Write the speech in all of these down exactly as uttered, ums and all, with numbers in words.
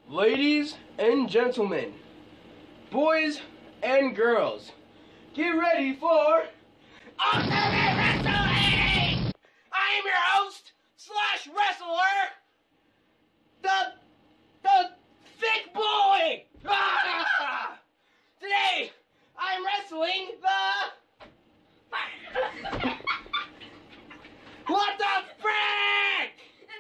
Ladies and gentlemen, boys and girls, get ready for Ultimate Wrestling! I am your host slash wrestler, the the thick boy. Today I'm wrestling the what the frick?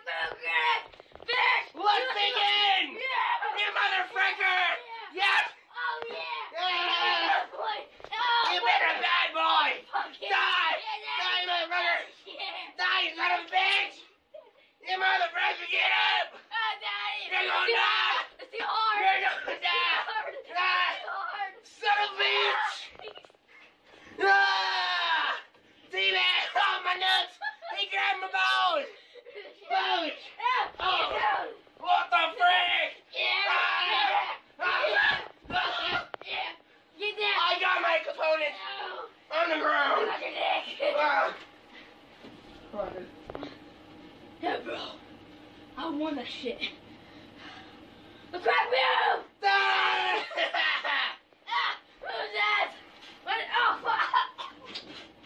Let's begin! Yeah. You motherfucker! Yeah. Yep! Oh yeah! Yeah. Oh, boy. Oh, You've been a bad boy! Fuck yeah. Die! Yeah, Die, motherfucker! Yeah. Die, you son of a bitch! You motherfucker, get up! Oh, Daddy! You're gonna die! It's too hard! You're gonna It's die! too hard! It's Die! too hard! Son of a bitch! Ah! See that? Oh, my nuts! He grabbed my balls! Balls! Yeah. Oh. Get down. What the frick? Yeah. Ah! Yeah. Ah! Ah! Yeah. Get down. I got my component No. on the ground! Look at Nick. Ah! Yeah, bro. I won that shit. The crack move! Ah! Ah! Who's that? What? Oh, fuck!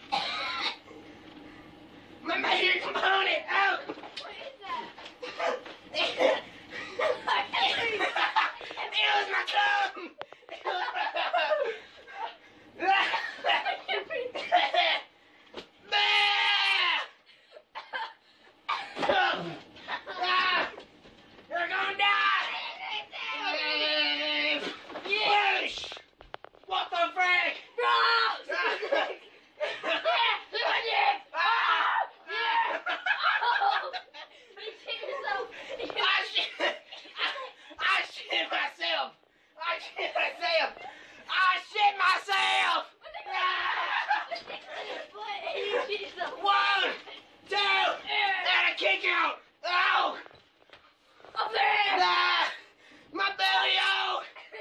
My major component! Out! What is that? It was my cum! You're gonna die! Push! What the frick? I shit! I shit myself! I shit myself! I shit myself! One, two, and a kick out! Ow! Ah, my belly out!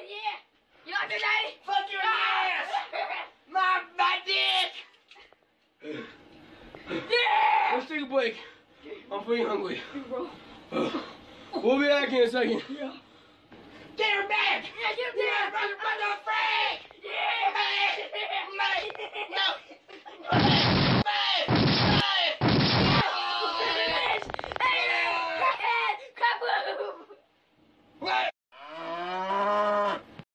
Fuck your ass! My, my dick! Let's take a break. I'm feeling hungry. We'll be back in a second. Get her back! Yeah, get her back!